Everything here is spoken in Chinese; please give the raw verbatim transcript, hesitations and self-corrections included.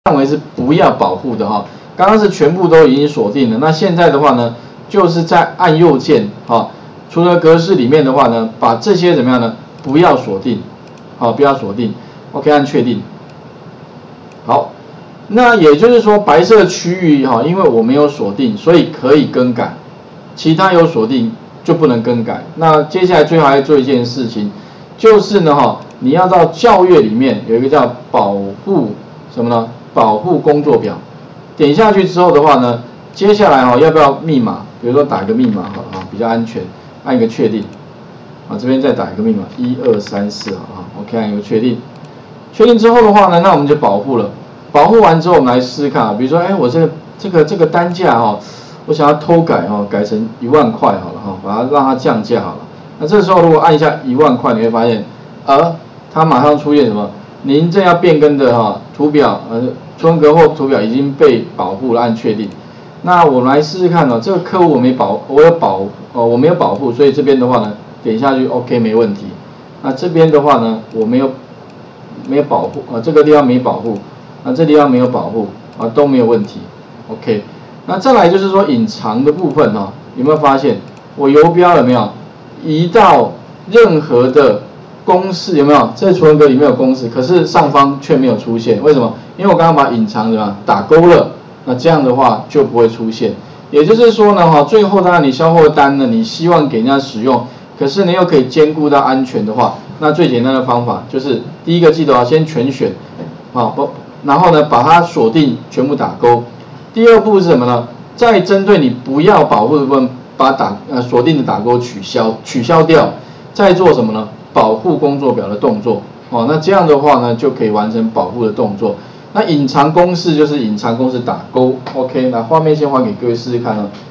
范围是不要保护的哈。刚刚是全部都已经锁定了，那现在的话呢，就是在按右键哈，除了格式里面的话呢，把这些怎么样呢？不要锁定，好，不要锁定 ，OK， 按确定。好，那也就是说白色区域哈，因为我没有锁定，所以可以更改，其他有锁定就不能更改。那接下来最好要做一件事情，就是呢哈，你要到校阅里面有一个叫保护什么呢？保护工作表，点下去之后的话呢，接下来哈要不要密码？比如说打一个密码好了哈，比较安全，按一个确定。啊，这边再打一个密码，一二三四啊 ，OK， 按一个确定。确定之后的话呢，那我们就保护了。保护完之后，我们来试试看啊，比如说，哎，我这个这个这个单价哈，我想要偷改哈，改成一万块好了哈，把它让它降价好了。那这时候如果按一下一万块，你会发现，呃，它马上出现什么？您正要变更的哈图表，呃，春格或图表已经被保护了，按确定。那我们来试试看哦，这个客户我没保，我有保，哦，我没有保护，所以这边的话呢，点下去 OK 没问题。那这边的话呢，我没有没有保护，啊，这个地方没保护，那这地方没有保护，啊，都没有问题 ，OK。那再来就是说隐藏的部分哈，有没有发现我游标有没有移到任何的公式有没有？这图文格里面有公式，可是上方却没有出现，为什么？因为我刚刚把隐藏怎么样打勾了，那这样的话就不会出现。也就是说呢，哈，最后当然你销货单呢，你希望给人家使用，可是你又可以兼顾到安全的话，那最简单的方法就是第一个记得要先全选，好不，然后呢把它锁定全部打勾。第二步是什么呢？再针对你不要保护的部分，把打呃锁定的打勾取消取消掉，再做什么呢？保护工作表的动作，哦，那这样的话呢，就可以完成保护的动作。那隐藏公式就是隐藏公式打勾 ，OK。那画面先还给各位试试看哦。